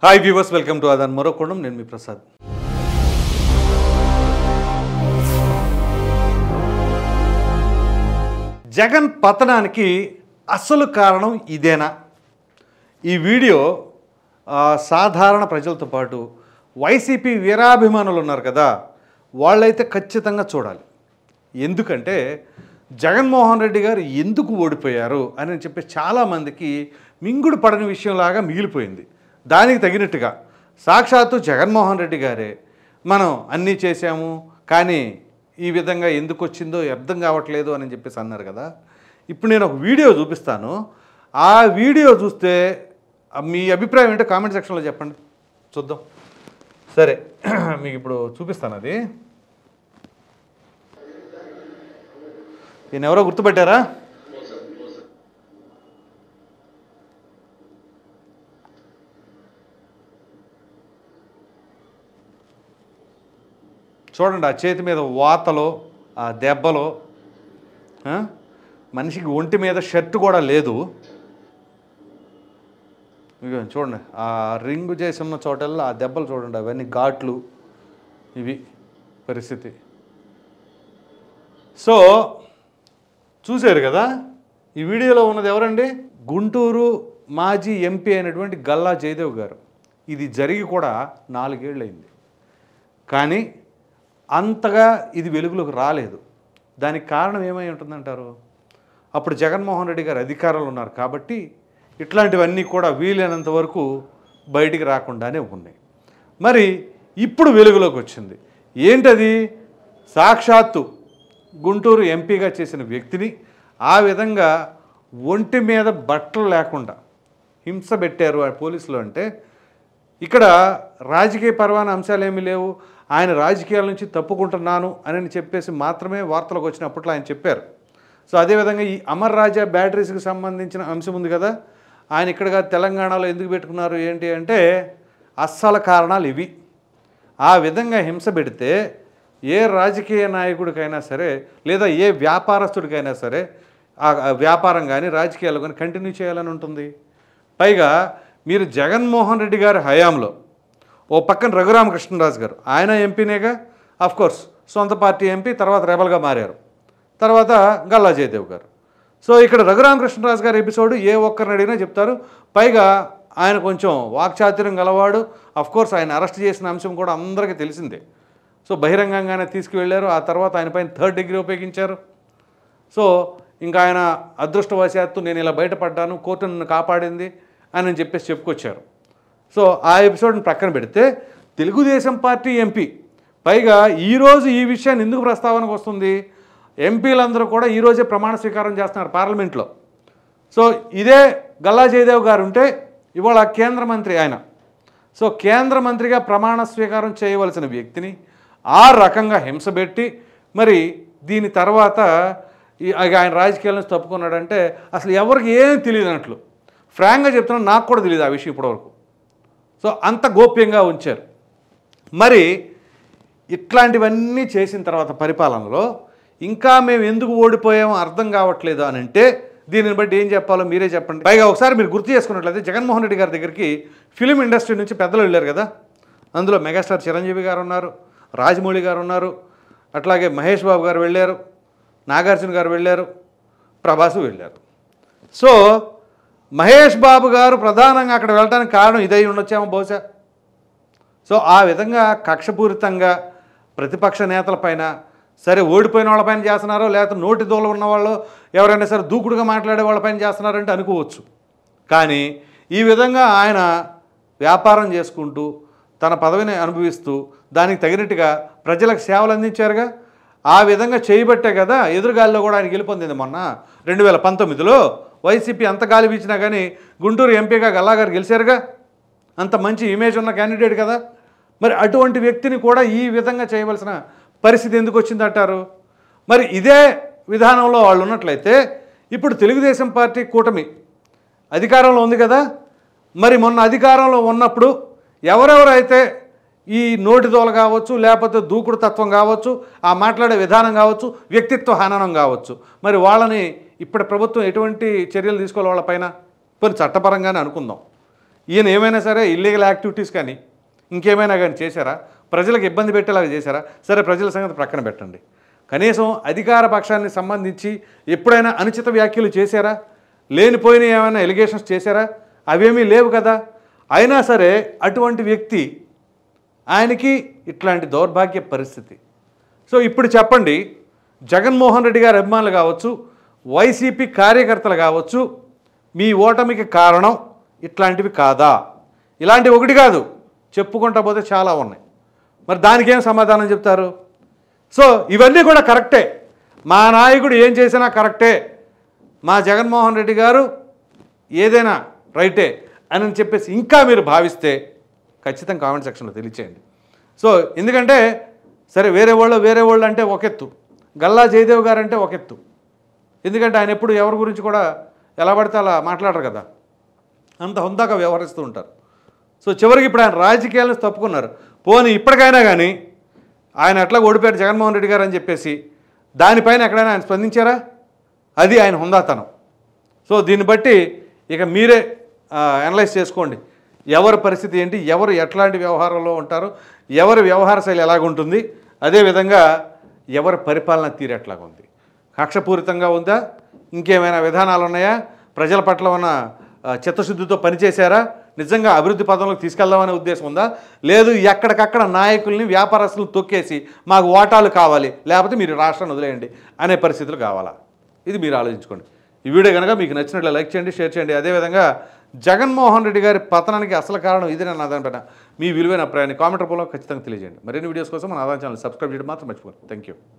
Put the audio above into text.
Hi viewers, welcome to Aadhan మరోకోణం. నేను మీ ప్రసాద్. జగన్ పతనానికి అసలు కారణం ఇదేనా? ఈ వీడియో సాధారణ ప్రజలతో పాటు వైసీపీ వీరాభిమానులు ఉన్నారు కదా, వాళ్ళైతే ఖచ్చితంగా చూడాలి. ఎందుకంటే జగన్మోహన్ రెడ్డి గారు ఎందుకు ఓడిపోయారు అని చెప్పి చాలామందికి మింగుడు పడని విషయంలాగా మిగిలిపోయింది. దానికి తగినట్టుగా సాక్షాత్తు జగన్మోహన్ రెడ్డి గారే మనం అన్నీ చేశాము, కానీ ఈ విధంగా ఎందుకు వచ్చిందో అర్థం కావట్లేదు అని చెప్పేసి అన్నారు కదా. ఇప్పుడు నేను ఒక వీడియో చూపిస్తాను. ఆ వీడియో చూస్తే మీ అభిప్రాయం ఏంటో కామెంట్ సెక్షన్లో చెప్పండి, చూద్దాం. సరే, మీకు ఇప్పుడు చూపిస్తాను. అది ఈయన ఎవరో గుర్తుపెట్టారా? చూడండి, ఆ చేతి మీద వాతలో, ఆ దెబ్బలో, మనిషికి ఒంటి మీద షర్ట్ కూడా లేదు. చూడండి, ఆ రింగు చేసి ఉన్న చోటల్లో ఆ దెబ్బలు చూడండి, అవన్నీ ఘాట్లు. ఇవి పరిస్థితి. సో చూశారు కదా, ఈ వీడియోలో ఉన్నది ఎవరండి? గుంటూరు మాజీ ఎంపీ అయినటువంటి గల్లా జయదేవ్ గారు. ఇది జరిగి కూడా 4 ఏళ్ళు అయింది, కానీ అంతగా ఇది వెలుగులోకి రాలేదు. దానికి కారణం ఏమై ఉంటుందంటారు? అప్పుడు జగన్మోహన్ రెడ్డి గారు అధికారంలో ఉన్నారు కాబట్టి ఇట్లాంటివన్నీ కూడా వీలైనంత వరకు బయటికి రాకుండానే ఉన్నాయి. మరి ఇప్పుడు వెలుగులోకి వచ్చింది. ఏంటది? సాక్షాత్తు గుంటూరు ఎంపీగా చేసిన వ్యక్తిని ఆ విధంగా ఒంటి మీద బట్టలు లేకుండా హింస పెట్టారు ఆ పోలీసులు. అంటే ఇక్కడ రాజకీయ పరమైన అంశాలు ఏమీ లేవు, ఆయన రాజకీయాల నుంచి తప్పుకుంటున్నాను అని చెప్పేసి మాత్రమే వార్తలకు వచ్చినప్పట్లో ఆయన చెప్పారు. సో అదేవిధంగా ఈ అమర్ రాజా బ్యాటరీస్కి సంబంధించిన అంశం ఉంది కదా, ఆయన ఇక్కడగా తెలంగాణలో ఎందుకు పెట్టుకున్నారు ఏంటి అంటే అస్సలు కారణాలు ఇవి. ఆ విధంగా హింస పెడితే ఏ రాజకీయ నాయకుడికైనా సరే, లేదా ఏ వ్యాపారస్తుడికైనా సరే ఆ వ్యాపారం కానీ రాజకీయాలు కానీ కంటిన్యూ చేయాలని ఉంటుంది. పైగా మీరు జగన్మోహన్ రెడ్డి గారి హయాంలో ఓ పక్కన రఘురామకృష్ణరాజు గారు, ఆయన ఎంపీనేగా, ఆఫ్కోర్స్ సొంత పార్టీ ఎంపీ, తర్వాత రెబల్గా మారారు, తర్వాత గల్లా జయదేవ్ గారు. సో ఇక్కడ రఘురామకృష్ణరాజు గారి ఎపిసోడ్ ఏ ఒక్కరిని అడిగినా చెప్తారు. పైగా ఆయన కొంచెం వాక్చాతుర్యం గలవాడు. ఆఫ్కోర్స్ ఆయన అరెస్ట్ చేసిన అంశం కూడా అందరికీ తెలిసిందే. సో బహిరంగంగానే తీసుకువెళ్ళారు. ఆ తర్వాత ఆయన పైన 3rd డిగ్రీ ఉపయోగించారు. సో ఇంకా ఆయన అదృష్టవశాత్తు నేను ఇలా బయటపడ్డాను, కోర్టు నన్ను కాపాడింది అని చెప్పేసి చెప్పుకొచ్చారు. సో ఆ ఎపిసోడ్ని ప్రక్కన పెడితే తెలుగుదేశం పార్టీ ఎంపీ, పైగా ఈరోజు ఈ విషయాన్ని ఎందుకు ప్రస్తావనకు వస్తుంది? ఎంపీలందరూ కూడా ఈరోజే ప్రమాణ స్వీకారం చేస్తున్నారు పార్లమెంట్లో. సో ఇదే గల్లా జయదేవ్ గారు ఉంటే ఇవాళ కేంద్ర మంత్రి ఆయన. సో కేంద్ర మంత్రిగా ప్రమాణ స్వీకారం చేయవలసిన వ్యక్తిని ఆ రకంగా హింసపెట్టి, మరి దీని తర్వాత ఆయన రాజకీయాల నుంచి తప్పుకున్నాడంటే అసలు ఎవరికి ఏం తెలియదు అన్నట్లు. ఫ్రాంక్గా చెప్తున్నాను, నాకు కూడా తెలియదు ఆ విషయం ఇప్పటివరకు. సో అంత గోప్యంగా ఉంచారు. మరి ఇట్లాంటివన్నీ చేసిన తర్వాత పరిపాలనలో ఇంకా మేము ఎందుకు ఓడిపోయామో అర్థం కావట్లేదు అని అంటే దీనిని బట్టి ఏం చెప్పాలో మీరే చెప్పండి. పైగా ఒకసారి మీరు గుర్తు చేసుకున్నట్లయితే జగన్మోహన్ రెడ్డి గారి దగ్గరికి ఫిలిం ఇండస్ట్రీ నుంచి పెద్దలు వెళ్ళారు కదా. అందులో మెగాస్టార్ చిరంజీవి గారు ఉన్నారు, రాజమౌళి గారు ఉన్నారు, అట్లాగే మహేష్ బాబు గారు వెళ్ళారు, నాగార్జున గారు వెళ్ళారు, ప్రభాసు వెళ్ళారు. సో మహేష్ బాబు గారు ప్రధానంగా అక్కడ వెళ్ళడానికి కారణం ఇదై ఉండొచ్చామో బహుశా. సో ఆ విధంగా కక్షపూరితంగా ప్రతిపక్ష నేతలపైన, సరే ఓడిపోయిన వాళ్ళపైన చేస్తున్నారో, లేకపోతే నోటి దూల ఉన్నవాళ్ళు ఎవరైనా సరే దూకుడుగా మాట్లాడే వాళ్ళపైన చేస్తున్నారంటే అనుకోవచ్చు. కానీ ఈ విధంగా ఆయన వ్యాపారం చేసుకుంటూ తన పదవిని అనుభవిస్తూ దానికి తగినట్టుగా ప్రజలకు సేవలు అందించారుగా. ఆ విధంగా చేయబట్టే కదా ఎదురుగాలిలో కూడా ఆయన గెలుపొందింది. మొన్న 2019లో వైసీపీ అంత గాలి వీచినా కానీ గుంటూరు ఎంపీగా గల్లా గారు గెలిచారుగా. అంత మంచి ఇమేజ్ ఉన్న క్యాండిడేట్ కదా. మరి అటువంటి వ్యక్తిని కూడా ఈ విధంగా చేయవలసిన పరిస్థితి ఎందుకు వచ్చిందంటారు? మరి ఇదే విధానంలో వాళ్ళు ఉన్నట్లయితే ఇప్పుడు తెలుగుదేశం పార్టీ కూటమి అధికారంలో ఉంది కదా. మరి మొన్న అధికారంలో ఉన్నప్పుడు ఎవరెవరైతే ఈ నోటి దోల కావచ్చు, లేకపోతే దూకుడు తత్వం కావచ్చు, ఆ మాట్లాడే విధానం కావచ్చు, వ్యక్తిత్వ హననం కావచ్చు, మరి వాళ్ళని ఇప్పుడు ప్రభుత్వం ఎటువంటి చర్యలు తీసుకోవాలి వాళ్ళపైన? కొన్ని చట్టపరంగానే అనుకుందాం. ఈయన ఏమైనా సరే ఇల్లీగల్ యాక్టివిటీస్ కానీ ఇంకేమైనా కానీ చేశారా? ప్రజలకు ఇబ్బంది పెట్టేలాగా చేశారా? సరే, ప్రజల సంగతి ప్రక్కన పెట్టండి. కనీసం అధికార పక్షాన్ని సంబంధించి ఎప్పుడైనా అనుచిత వ్యాఖ్యలు చేశారా? లేనిపోయిన ఏమైనా ఎలిగేషన్స్ చేశారా? అవేమీ లేవు కదా. అయినా సరే అటువంటి వ్యక్తి, ఆయనకి ఇట్లాంటి దౌర్భాగ్య పరిస్థితి. సో ఇప్పుడు చెప్పండి, జగన్మోహన్ రెడ్డి గారి అభిమానులు కావచ్చు, వైసీపీ కార్యకర్తలు కావచ్చు, మీ ఓటమికి కారణం ఇట్లాంటివి కాదా? ఇలాంటివి ఒకటి కాదు, చెప్పుకుంటా పోతే చాలా ఉన్నాయి. మరి దానికి ఏం సమాధానం చెప్తారు? సో ఇవన్నీ కూడా కరెక్టే, మా నాయకుడు ఏం చేసినా కరెక్టే, మా జగన్మోహన్ రెడ్డి గారు ఏదైనా రైటే అని చెప్పేసి ఇంకా మీరు భావిస్తే ఖచ్చితంగా కామెంట్ సెక్షన్లో తెలియచేయండి. సో ఎందుకంటే సరే, వేరే వాళ్ళు అంటే ఒక ఎత్తు, గల్లా జయదేవ్ గారు అంటే ఒక ఎత్తు. ఎందుకంటే ఆయన ఎప్పుడు ఎవరి గురించి కూడా ఎలా పడితే అలా మాట్లాడరు కదా, అంత హుందాగా వ్యవహరిస్తూ ఉంటారు. సో చివరికి ఇప్పుడు ఆయన రాజకీయాలను తప్పుకున్నారు. పోనీ ఇప్పటికైనా కానీ ఆయన ఎట్లా ఓడిపోయారు జగన్మోహన్ రెడ్డి గారు అని చెప్పేసి దానిపైన ఎక్కడైనా ఆయన స్పందించారా? అది ఆయన హుందాతనం. సో దీన్ని బట్టి ఇక మీరే అనలైజ్ చేసుకోండి, ఎవరి పరిస్థితి ఏంటి, ఎవరు ఎట్లాంటి వ్యవహారంలో ఉంటారు, ఎవరి వ్యవహార శైలి ఎలాగుంటుంది, అదేవిధంగా ఎవరి పరిపాలన తీరు ఎట్లాగుంది, కక్షపూరితంగా ఉందా, ఇంకేమైనా విధానాలు ఉన్నాయా, ప్రజల పట్ల ఉన్న చిత్తశుద్ధితో పనిచేశారా, నిజంగా అభివృద్ధి పదంలోకి తీసుకెళ్దామనే ఉద్దేశం ఉందా, లేదు ఎక్కడికక్కడ నాయకుల్ని వ్యాపారస్తులను తొక్కేసి మాకు ఓటాలు కావాలి, లేకపోతే మీరు రాష్ట్రాన్ని వదిలేయండి అనే పరిస్థితులు కావాలా? ఇది మీరు ఆలోచించుకోండి. ఈ వీడియో కనుక మీకు నచ్చినట్లు లైక్ చేయండి, షేర్ చేయండి. అదేవిధంగా జగన్మోహన్ రెడ్డి గారి పతనానికి అసలు కారణం ఇది నా దానిపైన మీ విలువైన అభిప్రాయాన్ని కామెంట్ రూపంలో ఖచ్చితంగా తెలియజేయండి. మరిన్ని వీడియోస్ కోసం మన ఆదాయం ఛానల్ సబ్స్క్రైబ్ చేయడం మాత్రం మర్చిపోండి. Thank you.